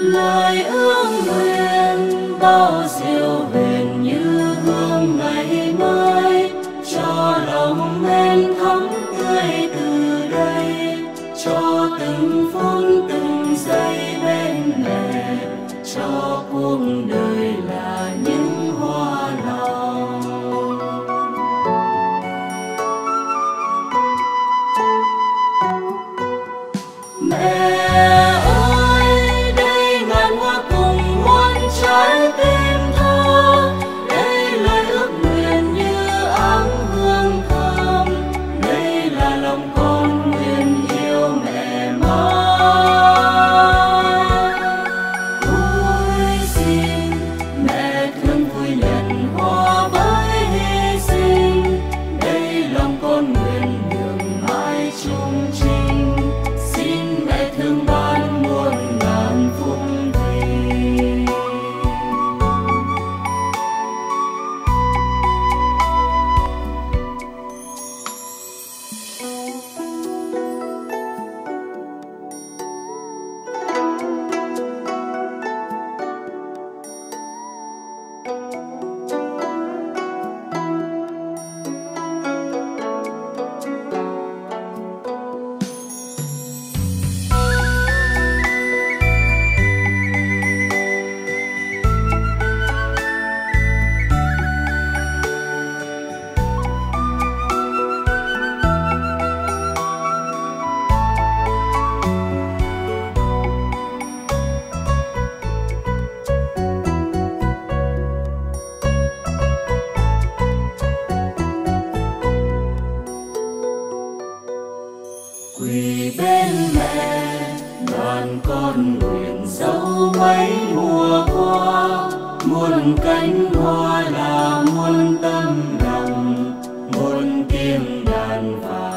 lời ước nguyện bao diệu huyền như hương ngày mới, cho lòng men thắm tươi từ đây, cho từng phút từng giây bên mẹ, cho cuộc đời là những hoa lòng. Mẹ ơi, đây ngàn hoa cùng muôn trái tim thơ, đây lời ước nguyện như áng hương thơm, đây là lòng con nguyện yêu mẹ mãi. Ôi xin mẹ thương vui nhận hoa với hy sinh, đây lòng con nguyện đường mãi chung trình, xin mẹ thương ban muôn ngàn phúc thủy. Quỳ bên mẹ, đoàn con nguyện dẫu mấy mùa qua, muôn cánh hoa là muôn tâm lòng, muôn tiếng đàn và